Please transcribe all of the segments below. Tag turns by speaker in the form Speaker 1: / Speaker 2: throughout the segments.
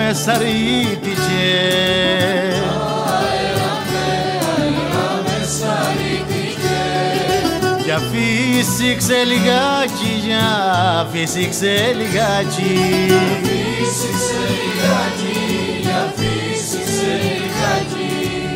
Speaker 1: σαρίτικε. Για φύσηξε λιγάκι, για φύσηξε λιγάκι.
Speaker 2: Φύσηξε λιγάκι, για φύσηξε λιγάκι.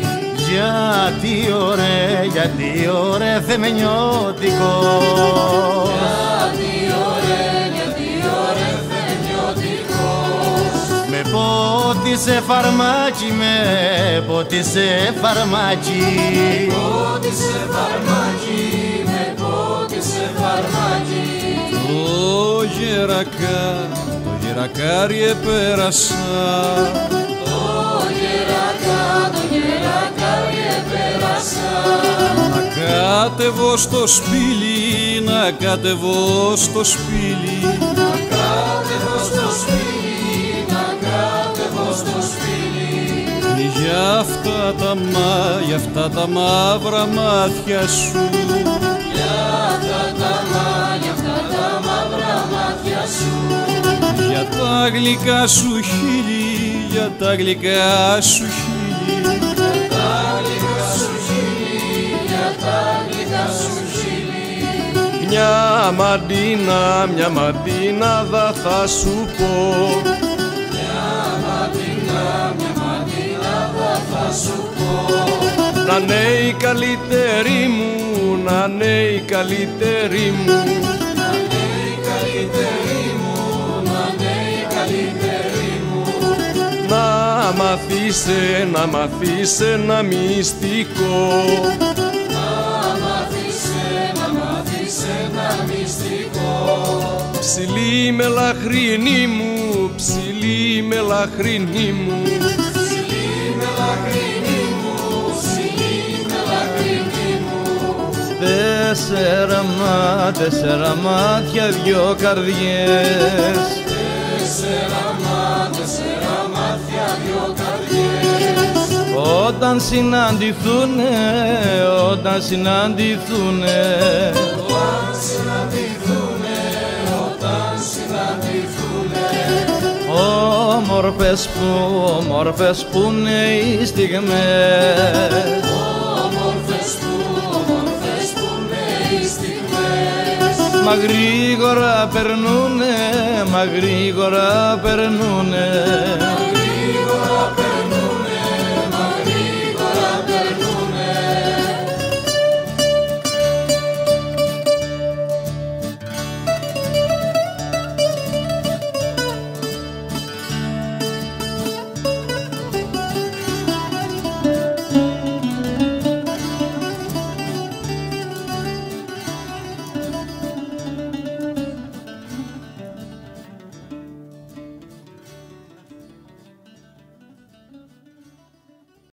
Speaker 1: Γιατί ωραί θεμενιώτικο.
Speaker 2: Γιατί ωραί θεμενιώτικος.
Speaker 1: Με πότισε φαρμάκι, με πότισε φαρμάκι.
Speaker 2: Πότισε φαρμάκι, με πότισε φαρμάκι.
Speaker 3: Το γερακάρι επέρασα.
Speaker 2: Το γερακάρι επέρασα.
Speaker 3: Να κατεβώ στο σπήλι, να κατεβώ στο σπήλι.
Speaker 2: Να κατεβώ στο σπήλι, να κατεβώ στο σπήλι.
Speaker 3: Για αυτά τα μαύρα μάτια σου.
Speaker 2: Για αυτά τα μαύρα μάτια σου.
Speaker 3: Για τα γλυκά σου χείλη, για τα γλυκά σου χείλη.
Speaker 2: Για τα γλυκά σου χείλη, για τα γλυκά σου χείλη.
Speaker 4: Μια μαντίναδα θα σου πω.
Speaker 2: Μια μαντίναδα θα σου πω.
Speaker 4: Να είναι η καλύτερη μου, να είναι η καλύτερη μου.
Speaker 2: Να είναι η καλύτερη μου, να είναι η καλύτερη μου.
Speaker 4: Να μάθεις ένα μυστικό.
Speaker 2: Να μάθεις ένα μυστικό.
Speaker 4: Ψηλή μελαχρινή μου, ψηλή μελαχρινή μου.
Speaker 2: Ψηλή μελαχρινή μου, ψηλή μελαχρινή μου.
Speaker 1: Τέσσερα μάτια, δυο καρδιές.
Speaker 2: Τέσσερα μάτια, δυο καρδιές.
Speaker 1: Όταν συναντηθούνε, όταν συναντηθούνε.
Speaker 2: Όταν συναντηθούνε, όταν συναντηθούνε.
Speaker 1: Όμορφες που είναι οι στιγμές.
Speaker 2: Όμορφες που είναι οι στιγμές.
Speaker 1: Μα γρήγορα περνούνε, μα γρήγορα περνούνε.